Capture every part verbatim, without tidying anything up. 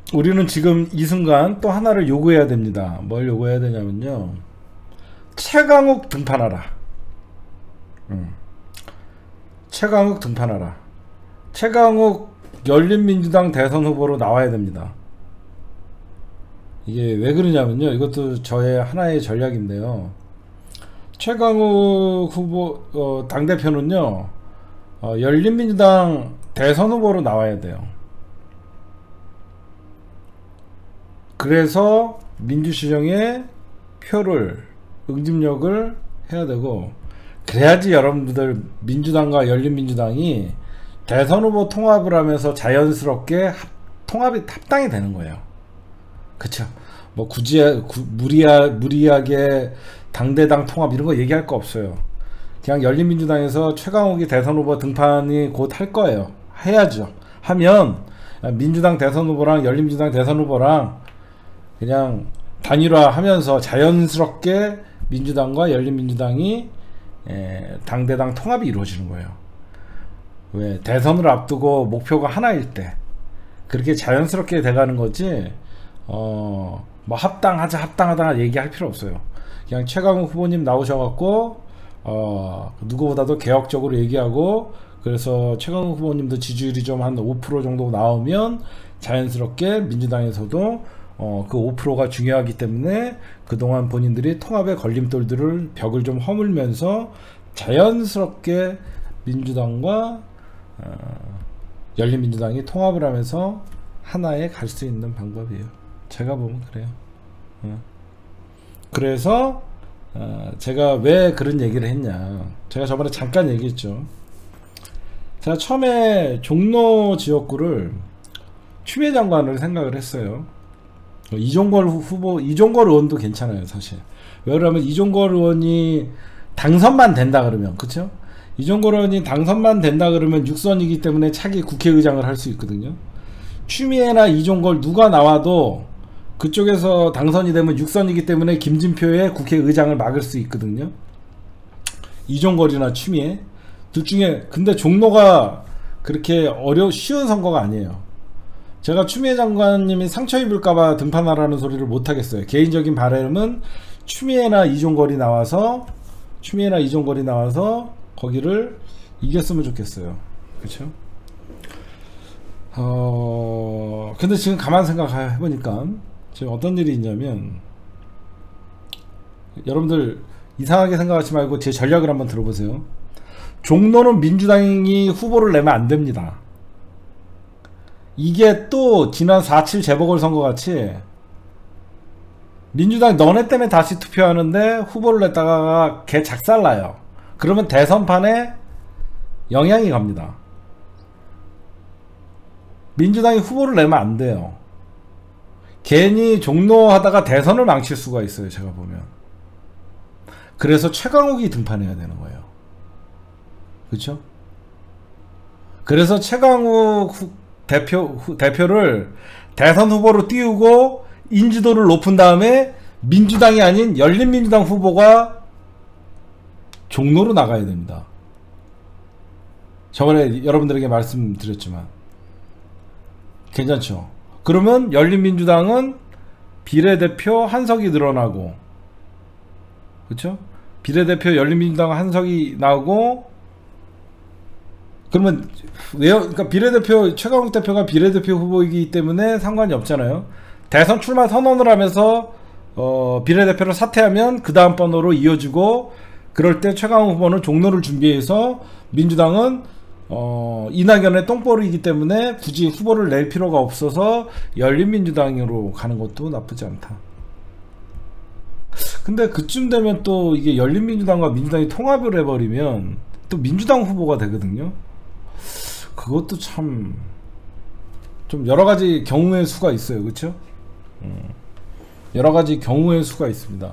우리는 지금 이 순간 또 하나를 요구해야 됩니다. 뭘 요구해야 되냐면요, 최강욱 등판하라. 음. 최강욱 등판하라. 최강욱 열린민주당 대선 후보로 나와야 됩니다. 이게 왜 그러냐면요, 이것도 저의 하나의 전략인데요, 최강욱 후보 어, 당대표는요 어, 열린민주당 대선 후보로 나와야 돼요. 그래서 민주시정에 표를, 응집력을 해야 되고, 그래야지 여러분들 민주당과 열린민주당이 대선 후보 통합을 하면서 자연스럽게 합, 통합이 합당이 되는 거예요. 그쵸? 뭐 굳이 구, 무리하, 무리하게 당대당 통합 이런 거 얘기할 거 없어요. 그냥 열린민주당에서 최강욱이 대선 후보 등판이 곧 할 거예요. 해야죠. 하면 민주당 대선 후보랑 열린민주당 대선 후보랑 그냥 단일화 하면서 자연스럽게 민주당과 열린민주당이 에, 당대당 통합이 이루어지는 거예요. 왜? 대선을 앞두고 목표가 하나일 때 그렇게 자연스럽게 돼가는 거지, 어, 뭐 합당하자 합당하다 얘기할 필요 없어요. 그냥 최강욱 후보님 나오셔갖고 어, 누구보다도 개혁적으로 얘기하고, 그래서 최강욱 후보님도 지지율이 좀 한 오 퍼센트 정도 나오면 자연스럽게 민주당에서도 어, 그 오 퍼센트가 중요하기 때문에 그동안 본인들이 통합의 걸림돌들을 벽을 좀 허물면서 자연스럽게 민주당과 어, 열린민주당이 통합을 하면서 하나에 갈 수 있는 방법이에요. 제가 보면 그래요. 어. 그래서 어, 제가 왜 그런 얘기를 했냐, 제가 저번에 잠깐 얘기했죠. 제가 처음에 종로 지역구를 추미애 장관을 생각을 했어요. 이종걸 후보, 이종걸 의원도 괜찮아요 사실. 왜 그러면 이종걸 의원이 당선만 된다 그러면, 그쵸? 이종걸 의원이 당선만 된다 그러면 육 선이기 때문에 차기 국회의장을 할 수 있거든요. 추미애나 이종걸 누가 나와도 그쪽에서 당선이 되면 육 선이기 때문에 김진표의 국회의장을 막을 수 있거든요. 이종걸이나 추미애 둘 중에. 근데 종로가 그렇게 어려 쉬운 선거가 아니에요. 제가 추미애 장관님이 상처 입을까봐 등판하라는 소리를 못하겠어요. 개인적인 바람은 추미애나 이종걸이 나와서 추미애나 이종걸이 나와서 거기를 이겼으면 좋겠어요. 그쵸? 어... 근데 지금 가만 생각해보니까 지금 어떤 일이 있냐면, 여러분들 이상하게 생각하지 말고 제 전략을 한번 들어보세요. 종로는 민주당이 후보를 내면 안 됩니다. 이게 또 지난 사 칠 재보궐선거 같이 민주당 너네 때문에 다시 투표하는데 후보를 냈다가 개 작살나요. 그러면 대선판에 영향이 갑니다. 민주당이 후보를 내면 안 돼요. 괜히 종로 하다가 대선을 망칠 수가 있어요, 제가 보면. 그래서 최강욱이 등판해야 되는 거예요. 그쵸? 그래서 최강욱 후, 대표, 후, 대표를 대선 후보로 띄우고 인지도를 높은 다음에 민주당이 아닌 열린민주당 후보가 종로로 나가야 됩니다. 저번에 여러분들에게 말씀드렸지만 괜찮죠? 그러면 열린민주당은 비례대표 한석이 늘어나고, 그쵸? 비례대표 열린민주당 한석이 나오고, 그러면 왜요? 그러니까 비례대표 최강욱 대표가 비례대표 후보이기 때문에 상관이 없잖아요. 대선 출마 선언을 하면서 어, 비례대표를 사퇴하면 그 다음 번호로 이어지고, 그럴 때 최강욱 후보는 종로를 준비해서 민주당은 어, 이낙연의 똥볼이기 때문에 굳이 후보를 낼 필요가 없어서 열린민주당으로 가는 것도 나쁘지 않다. 근데 그쯤 되면 또 이게 열린민주당과 민주당이 통합을 해버리면 또 민주당 후보가 되거든요. 그것도 참 좀 여러가지 경우의 수가 있어요. 그쵸? 음, 여러가지 경우의 수가 있습니다.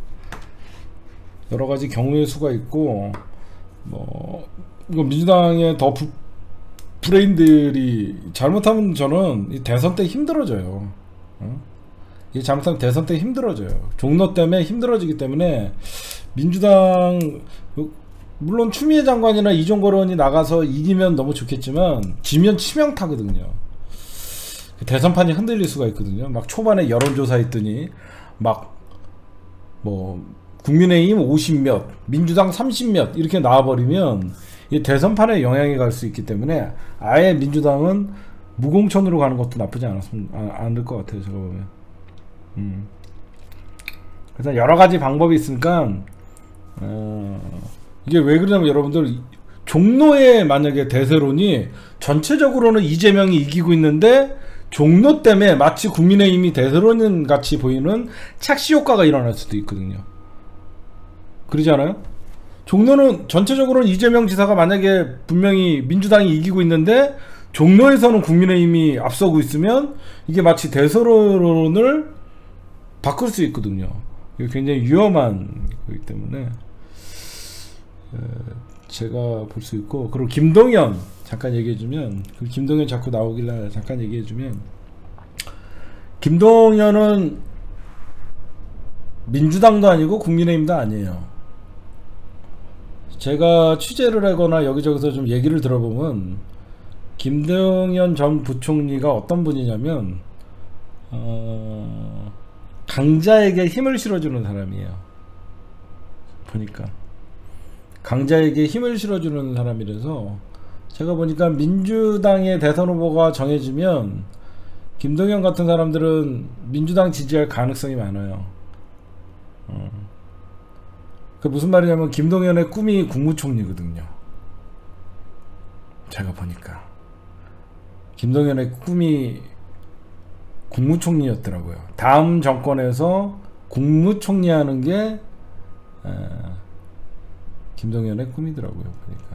여러가지 경우의 수가 있고, 뭐 이거 민주당의 더 부, 브레인들이 잘못하면 저는 이 대선 때 힘들어져요. 어? 이 잘못하면 대선 때 힘들어져요. 종로 때문에 힘들어지기 때문에 민주당, 물론 추미애 장관이나 이종걸 의원이 나가서 이기면 너무 좋겠지만 지면 치명타거든요. 대선판이 흔들릴 수가 있거든요. 막 초반에 여론조사 했더니 막 뭐 국민의힘 오십 몇, 민주당 삼십 몇 이렇게 나와버리면 이 대선판에 영향이 갈 수 있기 때문에 아예 민주당은 무공천으로 가는 것도 나쁘지 않았으면 않을 것 같아요. 제가 보면. 음. 그래서 여러 가지 방법이 있으니까 어, 이게 왜 그러냐면 여러분들 종로에 만약에 대세론이 전체적으로는 이재명이 이기고 있는데 종로 때문에 마치 국민의힘이 대세론 같이 보이는 착시 효과가 일어날 수도 있거든요. 그러지 않아요? 종로는 전체적으로는 이재명 지사가 만약에 분명히 민주당이 이기고 있는데 종로에서는 국민의힘이 앞서고 있으면 이게 마치 대세론을 바꿀 수 있거든요. 이게 굉장히 위험한 거기 때문에 제가 볼 수 있고, 그리고 김동연 잠깐 얘기해주면, 그 김동연 자꾸 나오길래 잠깐 얘기해주면, 김동연은 민주당도 아니고 국민의힘도 아니에요. 제가 취재를 하거나 여기저기서 좀 얘기를 들어보면 김동연 전 부총리가 어떤 분이냐면 어... 강자에게 힘을 실어주는 사람이에요. 보니까 강자에게 힘을 실어주는 사람이라서 제가 보니까 민주당의 대선 후보가 정해지면 김동연 같은 사람들은 민주당 지지할 가능성이 많아요. 어. 그 무슨 말이냐면 김동연의 꿈이 국무총리거든요. 제가 보니까 김동연의 꿈이 국무총리였더라고요. 다음 정권에서 국무총리 하는 게 에, 김동연의 꿈이더라고요. 보니까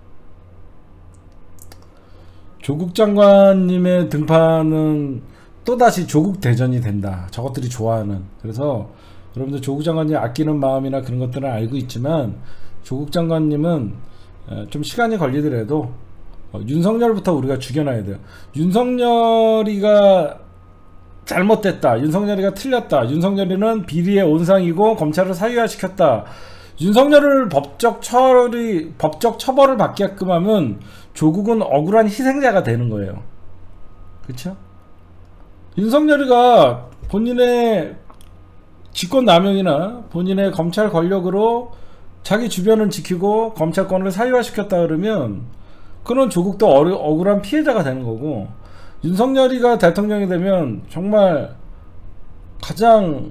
조국 장관님의 등판은 또다시 조국 대전이 된다. 저것들이 좋아하는. 그래서 여러분들 조국 장관님 아끼는 마음이나 그런 것들은 알고 있지만 조국 장관님은 좀 시간이 걸리더라도 윤석열부터 우리가 죽여놔야 돼요. 윤석열이가 잘못됐다, 윤석열이가 틀렸다, 윤석열이는 비리의 온상이고 검찰을 사유화시켰다, 윤석열을 법적 처리, 법적 처벌을 받게끔 하면 조국은 억울한 희생자가 되는 거예요. 그쵸? 윤석열이가 본인의 직권남용이나 본인의 검찰 권력으로 자기 주변을 지키고 검찰권을 사유화시켰다 그러면 그런 조국도 어려, 억울한 피해자가 되는 거고, 윤석열이가 대통령이 되면 정말 가장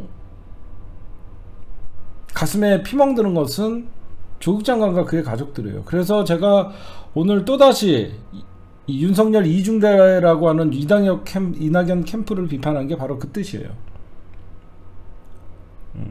가슴에 피멍 드는 것은 조국 장관과 그의 가족들이에요. 그래서 제가 오늘 또다시 이 윤석열 이중대라고 하는 이낙연, 캠, 이낙연 캠프를 비판한 게 바로 그 뜻이에요. 음.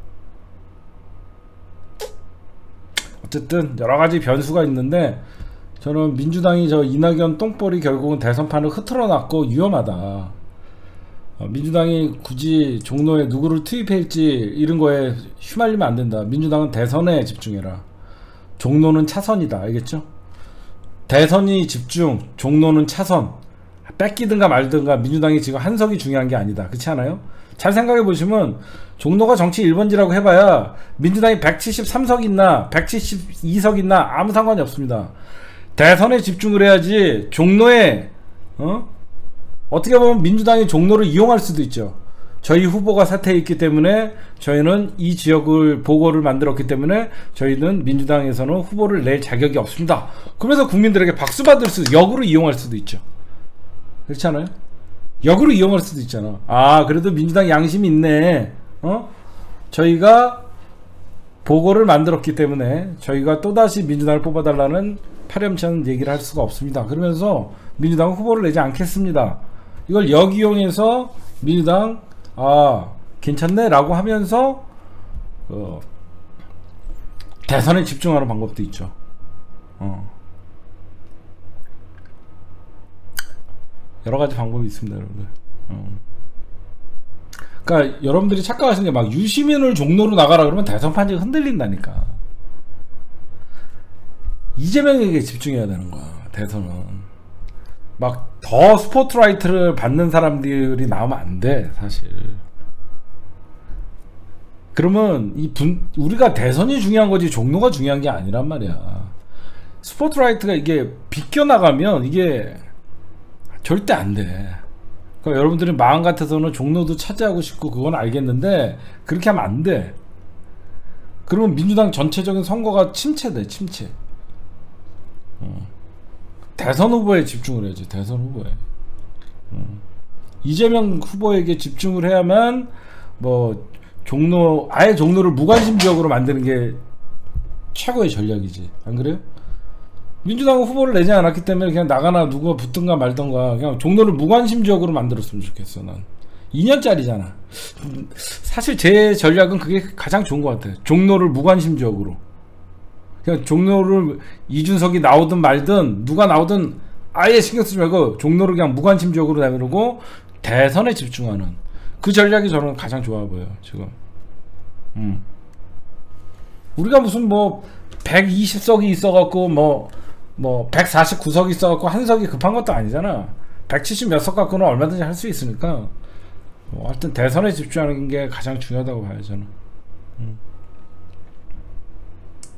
어쨌든 여러가지 변수가 있는데 저는 민주당이 저 이낙연 똥벌이 결국은 대선판을 흐트러놨고 위험하다. 어, 민주당이 굳이 종로에 누구를 투입할지 이런 거에 휘말리면 안 된다. 민주당은 대선에 집중해라. 종로는 차선이다. 알겠죠? 대선이 집중, 종로는 차선. 뺏기든가 말든가 민주당이 지금 한석이 중요한 게 아니다. 그렇지 않아요? 잘 생각해 보시면 종로가 정치 일 번지라고 해봐야 민주당이 백칠십삼 석 있나 백칠십이 석 있나 아무 상관이 없습니다. 대선에 집중을 해야지 종로에 어? 어떻게 보면 민주당이 종로를 이용할 수도 있죠. 저희 후보가 사퇴했기 때문에 저희는 이 지역을 보고를 만들었기 때문에 저희는 민주당에서는 후보를 낼 자격이 없습니다. 그러면서 국민들에게 박수 받을 수, 역으로 이용할 수도 있죠. 그렇지 않아요? 역으로 이용할 수도 있잖아. 아, 그래도 민주당 양심이 있네. 어? 저희가 보고를 만들었기 때문에 저희가 또다시 민주당을 뽑아달라는 파렴치한 얘기를 할 수가 없습니다. 그러면서 민주당은 후보를 내지 않겠습니다. 이걸 역이용해서 민주당 아 괜찮네 라고 하면서 어, 대선에 집중하는 방법도 있죠. 어. 여러가지 방법이 있습니다, 여러분들. 어. 그러니까 여러분들이 착각하시는 게 막 유시민을 종로로 나가라 그러면 대선 판정이 흔들린다니까. 이재명에게 집중해야 되는 거야, 대선은. 막 더 스포트라이트를 받는 사람들이 나오면 안 돼, 사실. 그러면 이 분, 우리가 대선이 중요한 거지 종로가 중요한 게 아니란 말이야. 스포트라이트가 이게 비껴나가면 이게 절대 안 돼. 그러니까 여러분들이 마음 같아서는 종로도 차지하고 싶고 그건 알겠는데 그렇게 하면 안 돼. 그러면 민주당 전체적인 선거가 침체돼, 침체. 어. 대선 후보에 집중을 해야지, 대선 후보에. 어. 이재명 후보에게 집중을 해야만 뭐 종로, 아예 종로를 무관심 지역으로 만드는 게 최고의 전략이지, 안 그래요? 민주당은 후보를 내지 않았기 때문에 그냥 나가나 누가 붙든가 말든가 그냥 종로를 무관심 지역으로 만들었으면 좋겠어. 난 이 년짜리잖아. 사실 제 전략은 그게 가장 좋은 것 같아요. 종로를 무관심 지역으로, 그냥 종로를 이준석이 나오든 말든 누가 나오든 아예 신경 쓰지 말고 종로를 그냥 무관심 지역으로 내밀고 대선에 집중하는 그 전략이 저는 가장 좋아 보여요 지금. 음. 우리가 무슨 뭐 백이십 석이 있어갖고 뭐 뭐 백사십구 석이 있어갖고 한 석이 급한 것도 아니잖아. 백칠십 몇 석 갖고는 얼마든지 할 수 있으니까 뭐 하여튼 대선에 집중하는 게 가장 중요하다고 봐요 저는.